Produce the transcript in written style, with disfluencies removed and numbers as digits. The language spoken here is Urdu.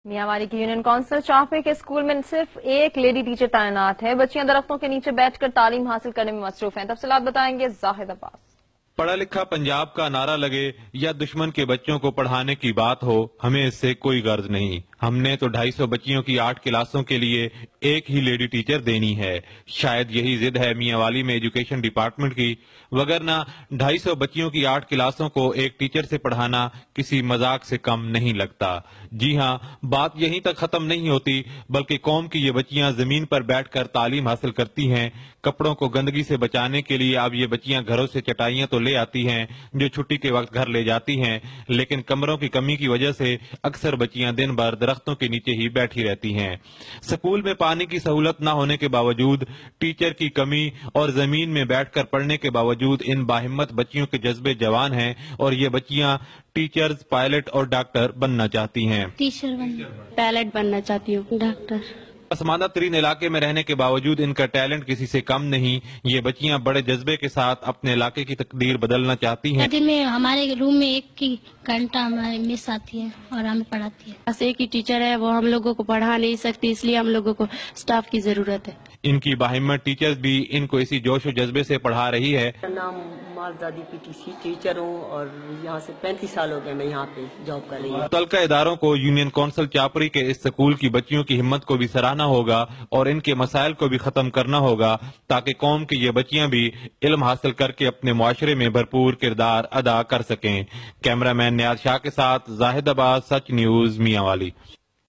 میانوالی کی یونین کونسل چاہپے کے اسکول میں صرف ایک لیڈی ٹیچر تعینات ہے. بچیاں درختوں کے نیچے بیٹھ کر تعلیم حاصل کرنے میں مصروف ہیں. تفصیلات بتائیں گے زاہد عباس. پڑھا لکھا پنجاب کا نعرہ لگے یا دشمن کے بچوں کو پڑھانے کی بات ہو، ہمیں اس سے کوئی غرض نہیں. ہم نے تو 250 بچیوں کی 8 کلاسوں کے لیے ایک ہی لیڈی ٹیچر دینی ہے. شاید یہی ضد ہے میانوالی میں ایجوکیشن ڈپارٹمنٹ کی، وگرنہ 250 بچیوں کی 8 کلاسوں کو ایک ٹیچر سے پڑھانا کسی مذاق سے کم نہیں لگتا. جی ہاں، بات یہیں تک ختم نہیں ہوتی، بلکہ قوم کی یہ بچیاں زمین پر بیٹھ کر تعلیم حاصل کرتی ہیں. کپڑوں کو گندگی سے بچانے کے لیے اب یہ بچیاں گھروں سے چٹائیاں تو لے آتی ہیں جو چھٹی کے وقت گھر لے جاتی ہیں، لیکن کمروں کی کمی کی وجہ سے اکثر بچیاں دن بھر درختوں کے نیچے ہی بیٹھی رہتی ہیں. سکول میں پانی کی سہولت نہ ہونے کے باوجود، ٹیچر کی کمی اور زمین میں بیٹھ کر پڑھنے کے باوجود ان باہمت بچیوں کے جذبے جوان ہیں اور یہ بچیاں ٹیچرز، پائلٹ اور ڈاکٹر بننا چاہتی ہیں. ٹیچر بننا، پائلٹ بننا چاہتی ہوں، ڈاکٹر. پسماندہ ترین علاقے میں رہنے کے باوجود ان کا ٹیلنٹ کسی سے کم نہیں. یہ بچیاں بڑے جذبے کے ساتھ اپنے علاقے کی تقدیر بدلنا چاہتی ہیں. دن میں ہمارے روم میں ایک ہی گھنٹہ ہماری مس آتی ہے اور ہمیں پڑھاتی ہے. بس ایک ہی ٹیچر ہے، وہ ہم لوگوں کو پڑھا نہیں سکتی، اس لیے ہم لوگوں کو اسٹاف کی ضرورت ہے. ان کی باہمت ٹیچرز بھی ان کو اسی جوش و جذبے سے پڑھا رہی ہے. میرا نام مالزادی PTC ٹیچر ہوں اور یہاں سے 35 سال ہو گئے میں یہاں پہ جاب کر رہی ہوں. متعلقہ اداروں کو یونین کونسل چاپری کے اس سکول کی بچیوں کی ہمت کو بھی سراہنا ہوگا اور ان کے مسائل کو بھی ختم کرنا ہوگا تاکہ قوم کی یہ بچیاں بھی علم حاصل کر کے اپنے معاشرے میں بھرپور کردار ادا کر سکیں. کیمرہ مین نیاز شاہ کے ساتھ زاہد عباس، سچ نیوز، میاں والی.